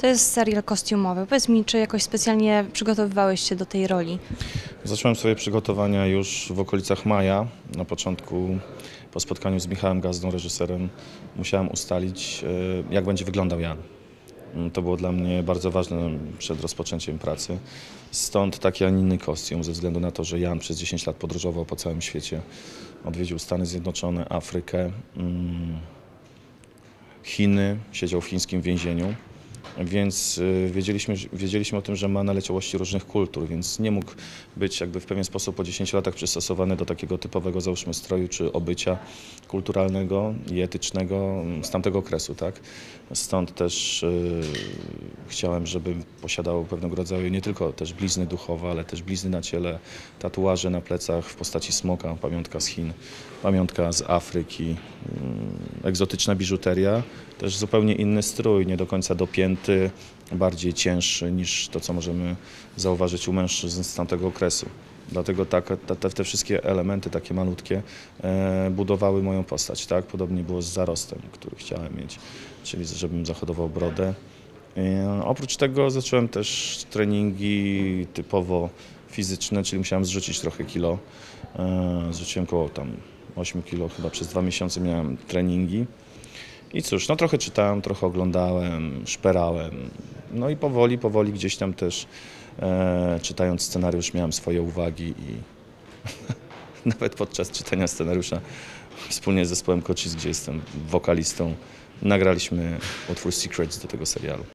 To jest serial kostiumowy. Powiedz mi, czy jakoś specjalnie przygotowywałeś się do tej roli? Zacząłem swoje przygotowania już w okolicach maja. Na początku, po spotkaniu z Michałem Gazdą, reżyserem, musiałem ustalić, jak będzie wyglądał Jan. To było dla mnie bardzo ważne przed rozpoczęciem pracy. Stąd taki, a nie inny kostium, ze względu na to, że Jan przez 10 lat podróżował po całym świecie. Odwiedził Stany Zjednoczone, Afrykę, Chiny, siedział w chińskim więzieniu. Więc wiedzieliśmy o tym, że ma naleciałości różnych kultur, więc nie mógł być jakby w pewien sposób po 10 latach przystosowany do takiego typowego, załóżmy, stroju czy obycia kulturalnego i etycznego z tamtego okresu, tak? Stąd też chciałem, żeby posiadał pewnego rodzaju nie tylko też blizny duchowe, ale też blizny na ciele, tatuaże na plecach w postaci smoka, pamiątka z Chin, pamiątka z Afryki, egzotyczna biżuteria, też zupełnie inny strój, nie do końca dopięty, bardziej cięższy niż to, co możemy zauważyć u mężczyzn z tamtego okresu. Dlatego te wszystkie elementy takie malutkie budowały moją postać, tak? Podobnie było z zarostem, który chciałem mieć, czyli żebym zachodował brodę. Oprócz tego zacząłem też treningi typowo fizyczne, czyli musiałem zrzucić trochę kilo. Zrzuciłem około tam 8 kilo, chyba przez 2 miesiące miałem treningi. I cóż, no trochę czytałem, trochę oglądałem, szperałem. No i powoli gdzieś tam też czytając scenariusz miałem swoje uwagi i nawet podczas czytania scenariusza wspólnie z zespołem Kocis, gdzie jestem wokalistą, nagraliśmy utwór Secrets do tego serialu.